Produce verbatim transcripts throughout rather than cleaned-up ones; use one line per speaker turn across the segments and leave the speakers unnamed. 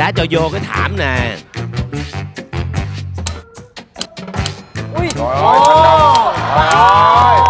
Đá cho vô cái thảm nè.
Ui.
Trời ơi, trời ơi.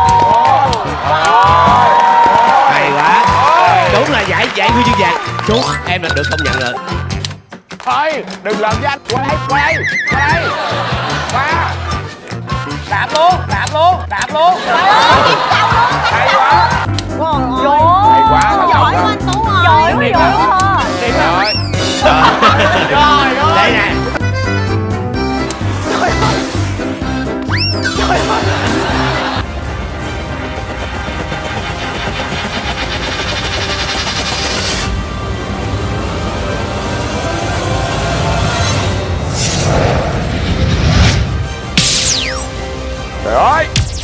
Hay quá. Đúng là giải giải huy chương vàng. Chú em là được công nhận rồi.
Thôi đừng làm với anh. Qua đây, qua đây, qua đây. Qua. Đạp luôn, đạp luôn, đạp luôn. Hay quá.
Trời
Hay quá.
giỏi quá anh Tú ơi. Giỏi quá, giỏi quá.
Điểm rồi.
Rồi rồi. Đây nè.
Trời ơi.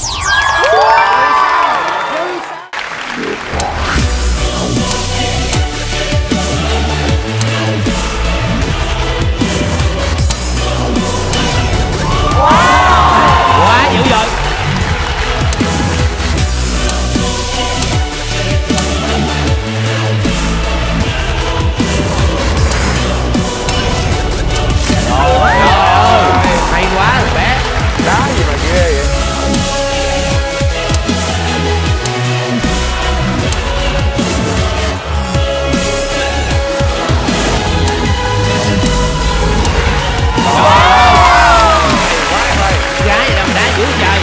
Quá dữ dội. Trời ơi, hay quá bé.
Đá gì mà ghê vậy?
Gái gì đâu mà đá dữ trời.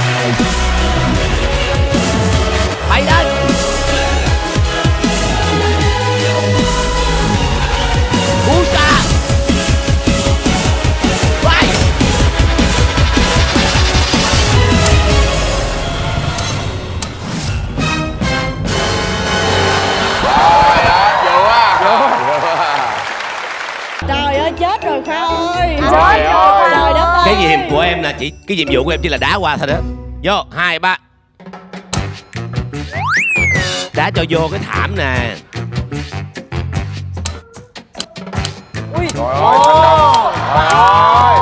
Bay lên. Cú xa. Bay.
Trời ơi chết rồi Khoa ơi.
Trời ơi.
Trời đất ơi.
Cái nhiệm của em là chỉ cái nhiệm vụ của em chỉ là đá qua thôi đó. Vô hai ba. Đá cho vô cái thảm nè.
Ui. Trời ơi, trời ơi.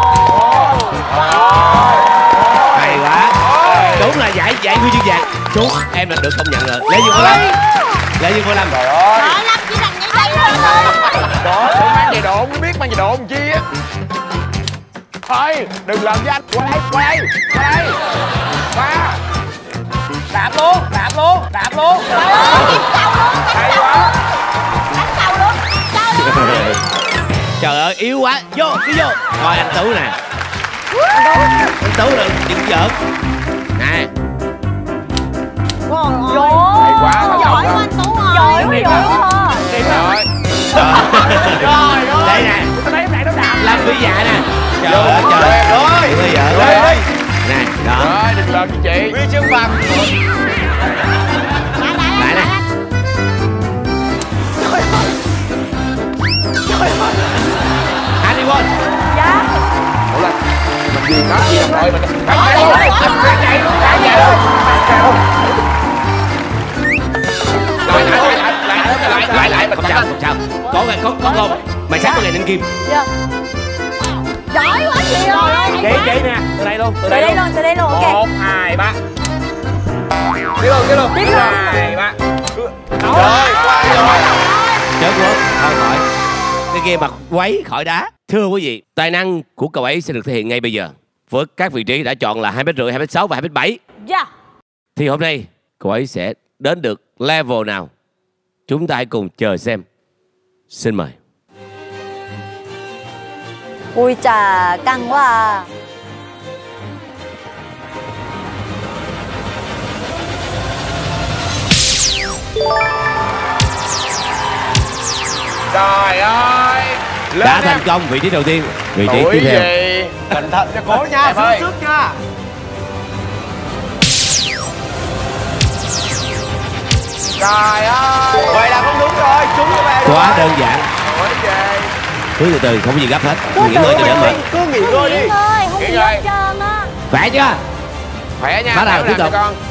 Hay quá. Đúng là giải giải huy chương vàng. Chú em là được công nhận rồi. Lê Dương Phó Lâm. Lê Dương Phó Lâm.
Trời ơi.
Trời Lâm chỉ làm những đây thôi.
Đó, phải mang giày độn, mới biết mang giày độn chi á. Thôi, đừng làm với anh. Qua đây, qua đây, qua đây. Qua. Đạp luôn, đạp luôn, đạp luôn.
Trời ơi kiếm cầu luôn.
Hay quá.
Đánh cầu luôn. Cầu luôn.
Trời ơi yếu quá. Vô cứ vô. Coi anh Tú nè. Anh Tú là đừng giỡn. Nè.
Trời
Hay quá,
ơi. Giỏi quá anh Tú ơi. Giỏi quá, giỏi quá.
Điểm rồi.
Rồi rồi. Đây nè.
Tôi thấy em này nó đạp.
Lâm Vĩ Dạ nè. Trời ơi trời ơi. Bây giờ
Rồi.
nè đó.
Rồi, đừng làm gì chị. Huy chương vàng.
Lại nè. Anh đi quên.
Dạ.
Ủa là mình gì đó gì làm rồi mình. Chạy luôn. Chạy luôn. Chạy luôn. Chạy luôn. Lại lại lại lại lại lại mình
Không sao không sao. Có ngày có có không. Mày sắp có ngày ninh kim.
Dạ. Giỏi quá chị ơi.
Chị chị nè, từ đây luôn, từ
Từ đây luôn, từ đây luôn, ok.
một, hai, ba. Tiếp luôn, tiếp luôn.
Tiếp luôn.
hai, ba. Rồi, qua rồi.
Chết quá. Thôi khỏi. Cái kia mặt quấy khỏi đá. Thưa quý vị, tài năng của cậu ấy sẽ được thể hiện ngay bây giờ. Với các vị trí đã chọn là hai mét rưỡi, hai mét sáu và hai mét bảy.
Dạ.
Thì hôm nay cậu ấy sẽ đến được level nào? Chúng ta hãy cùng chờ xem. Xin mời.
Ui chà, căng quá à.
Trời ơi.
Đã thành công vị trí đầu tiên. Vị trí tiếp theo.
Gì? Cẩn thận cho cố nha, sức sức nha. Trời ơi. Vậy là không đúng rồi, trúng cho về rồi.
Quá đơn giản.
Ôi về.
Cứ từ từ, không có gì gấp hết.
Cứ
Nghỉ ngơi cho đỡ mệt.
Cứ nghỉ ngơi đi.
Nghỉ ngơi, không
Nghỉ
gì
ngơi.
hết trơn á.
Khỏe chưa?
Khỏe nha.
Bắt đầu tiếp tục.
Con.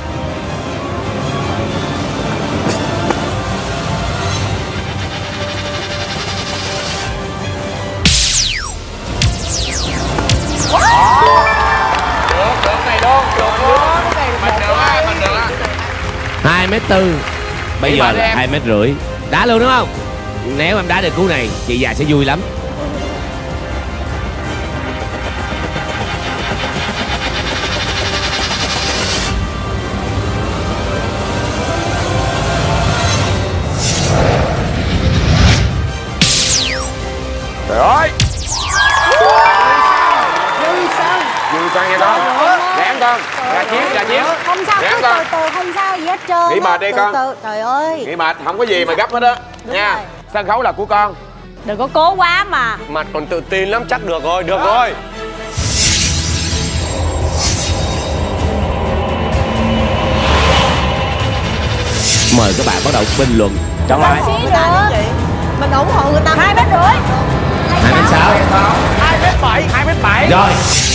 Được, được này luôn, được luôn. Mình được á, mình được á.
Hai mét tư. Bây
Đi
giờ
mà đi
là
em.
hai mét rưỡi. Đá luôn đúng không? Nếu em đá được cú này, chị già sẽ vui lắm.
Ra chiếu, ra chiếu.
Không sao,
Nè
cứ
con.
từ từ không sao gì hết trơn.
Nghỉ
á.
mệt đi
Từ
con.
từ, trời ơi.
Nghỉ mệt, không có gì mà gấp hết á.
Đúng
Nha.
rồi.
Sân khấu là của con.
Đừng có cố quá mà.
Mặt còn tự tin lắm, chắc được rồi, được rồi.
Mời các bạn bắt đầu bình luận.
Chọn lại.
Xí nữa. Mình ủng hộ người ta hai mét rưỡi.
Hai mét sáu.
hai mét bảy, hai mét bảy.
Rồi.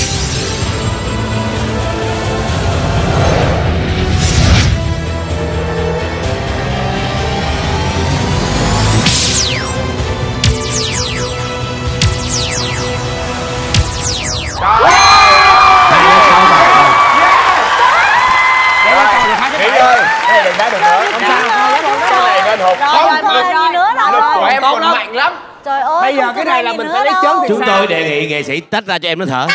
Hai mét sáu và
Nghỉ ơi, đây đừng đá được nữa. Không sao. Cái này lên hụt.
Rồi, rồi, rồi, nữa rồi.
Lực của
rồi.
em còn mạnh lắm.
Trời ơi.
Bây giờ
không
cái
có
này
ra
là
gì
mình
nữa
phải lấy
đâu.
chớn thì
chúng
sao?
tôi đề nghị nghệ sĩ tách ra cho em nó thở.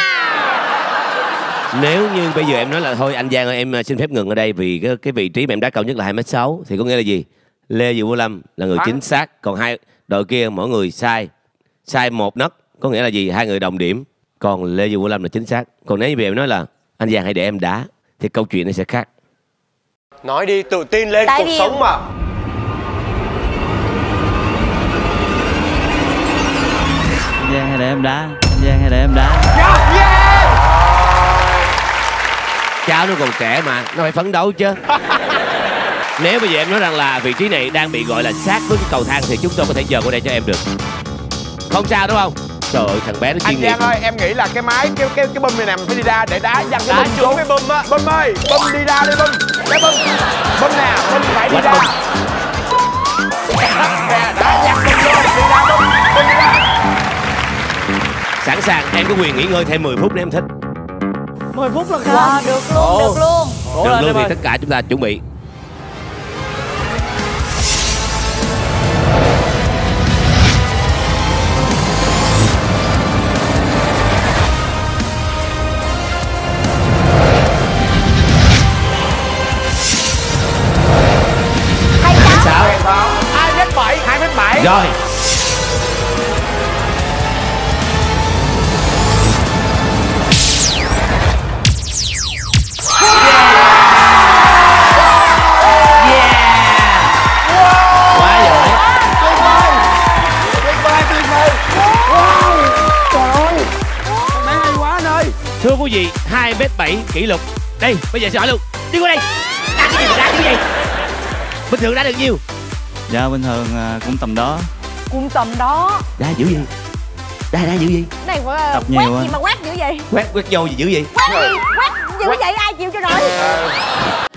Nếu như bây giờ em nói là thôi anh Giang ơi em xin phép ngừng ở đây vì cái, cái vị trí mà em đá cao nhất là hai mét sáu thì có nghĩa là gì? Lê Vũ Lâm là người
Thắng.
chính xác, còn hai đội kia mỗi người sai sai một nấc, có nghĩa là gì? Hai người đồng điểm, còn Lê Vũ Lâm là chính xác. Còn nếu như em nói là anh Giang hãy để em đá thì câu chuyện nó sẽ khác.
Nói đi, tự tin lên,
Tại
cuộc
vì-
sống mà.
Giang hay để em đá, Giang hay để em đá.
Cháu nó còn trẻ mà, nó phải phấn đấu chứ. Nếu bây giờ em nói rằng là vị trí này đang bị gọi là sát với cái cầu thang thì chúng tôi có thể dời qua đây cho em được. Không sao đúng không? Trời ơi, thằng bé nó
Anh
chuyên nghiệp.
Giang ơi, em nghĩ là cái máy, cái cái cái bơm này nè mình phải đi ra để đá văng cái
Đá
bơm
xuống.
xuống cái bơm á. Bơm ơi, bơm đi ra đi bơm. Cái bơm, bơm nè, bơm phải đi
Quánh
ra.
bơm.
Nè, đá văng bơm luôn, đi ra bơm, bơm đi ra.
Sẵn sàng, em có quyền nghỉ ngơi thêm mười phút nếu em thích.
mười phút là không? Wow, được luôn, được luôn.
Được luôn thì tất cả chúng ta chuẩn bị.
Hay
Sáu.
hai mét bảy, hai mét bảy.
Rồi. Quá giỏi.
Tuyệt vời, tuyệt vời.
Mấy hay quá anh ơi.
Thưa quý vị, hai mét bảy kỷ lục. Đây, bây giờ sẽ hỏi luôn. Đi qua đây. Đá cái gì mà đá cái gì? Bình thường đá được nhiêu?
Dạ bình thường à, cũng tầm đó.
Cùng tầm đó.
Đá dữ gì? Đá đá dữ gì?
Cái này phải
Tập
quét
nhiều
gì
á.
mà quét dữ vậy?
Quét quét vô gì dữ gì?
Quét gì? Quét dữ vậy ai chịu cho nổi?